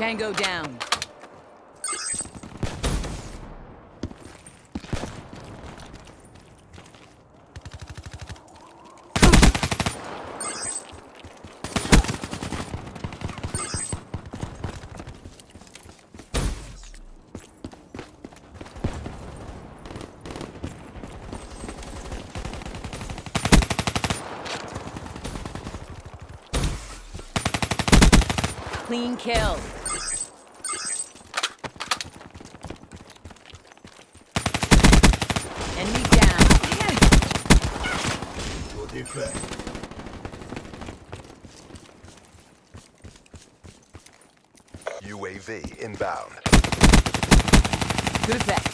Tango down. Clean kill. Enemy down. Your defect. UAV inbound. Good effect.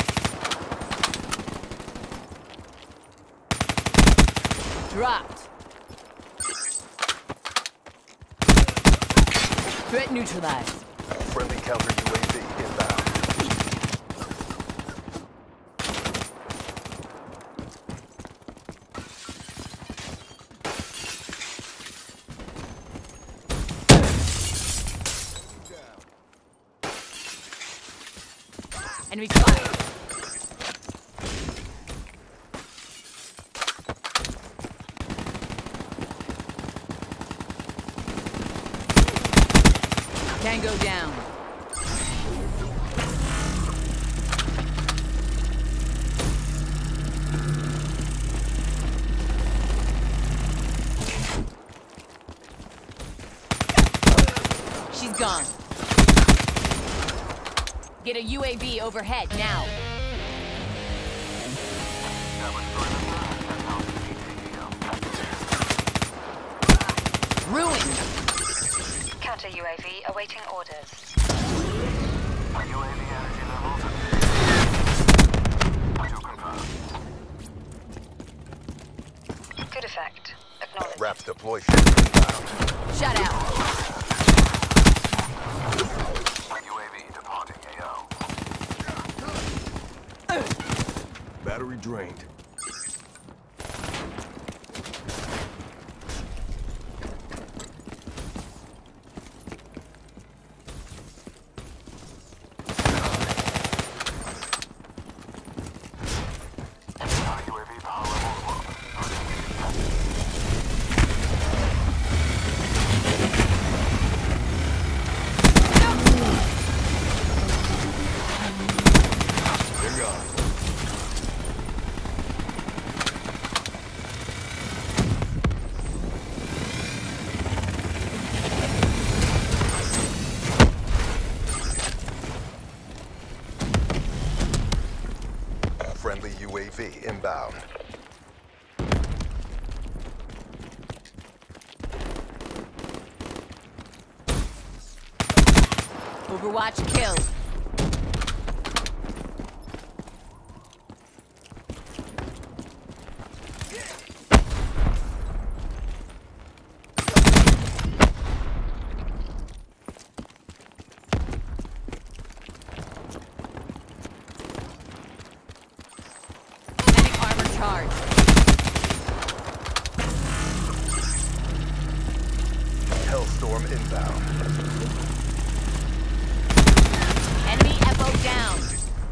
Dropped. Threat neutralized. Friendly counter UAV inbound. Enemy spotted. Tango down. She's gone. Get a UAV overhead now. Ruined. Counter UAV awaiting orders. UAV energy levels to confirm. Good effect. Acknowledged. Raps deploy ship inbound. Shut out. UAV departing AO. Battery drained. UAV power levels low. They're gone. Friendly UAV inbound. Overwatch killed. Kinetic armor charged. Hellstorm inbound. Enemy FO down.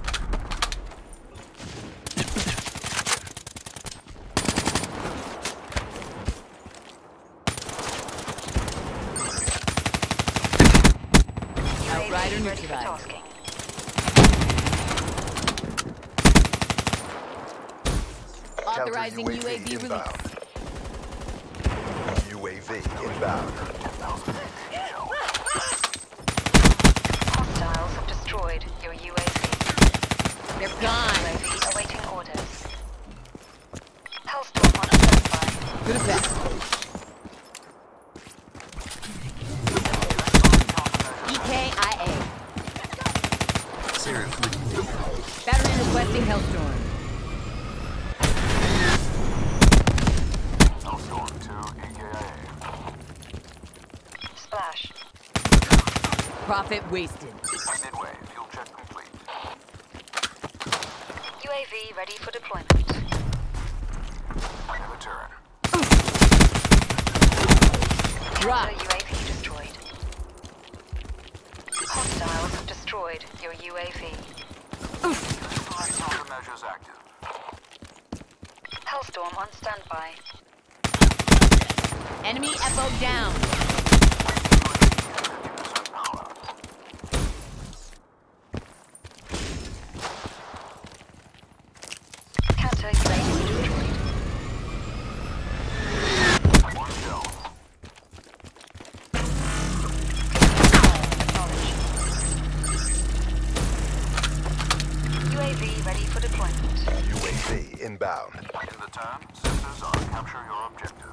Outrider UAV ready for neutralized. tasking. Authorizing Counter UAV release. inbound. UAV inbound. Hostiles have destroyed your UAV. They're gone. UAV awaiting orders. Hellstorm on standby. Good effect. EKIA. Seriously. Battery requesting Hellstorm. Hellstorm to EKIA. Splash. Profit wasted. Midway, fuel check complete. UAV ready for deployment. In return. Drop. Counter UAV destroyed. Hostiles have destroyed your UAV. Countermeasures active. Hellstorm on standby. Enemy FO down. 50% power. Counter UAV destroyed. One kill. Acknowledged. UAV ready for deployment. UAV inbound. In the turn, sensors are capture your objective.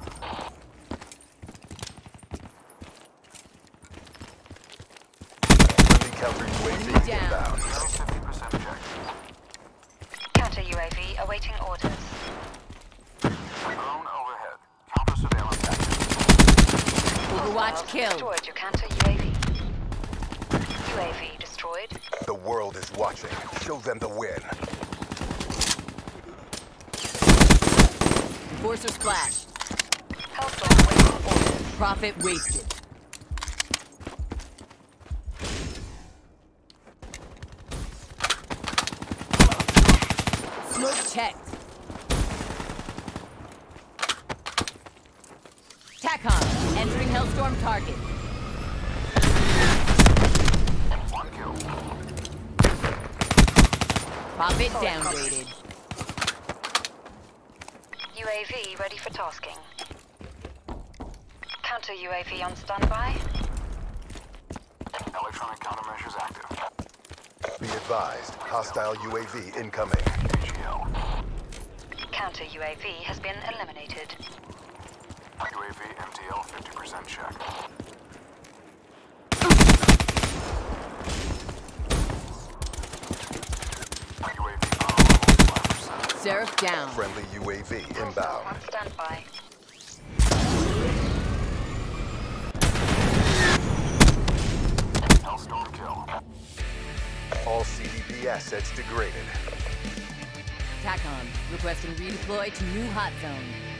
Friendly counter UAV Down. inbound. Still 50% check. Counter UAV awaiting orders. Drone overhead. Counter surveillance active. Overwatch Hostiles kill. destroyed your counter UAV. UAV destroyed. The world is watching. Show them the win. Enforcer splashed. Hellstorm waiting orders. Profit wasted. Smoke checked. TACOM, entering Hellstorm target. One kill. Profit downgraded. UAV ready for tasking. Counter UAV on standby. Electronic countermeasures active. Be advised. Hostile UAV incoming. AGL. Counter UAV has been eliminated. UAV MTL 50% check. UAV power level 5%. Seraph down. Friendly UAV Hellstorm inbound. on standby. Hellstorm kill. All CDP assets degraded. TACOM, requesting redeploy to new hot zone.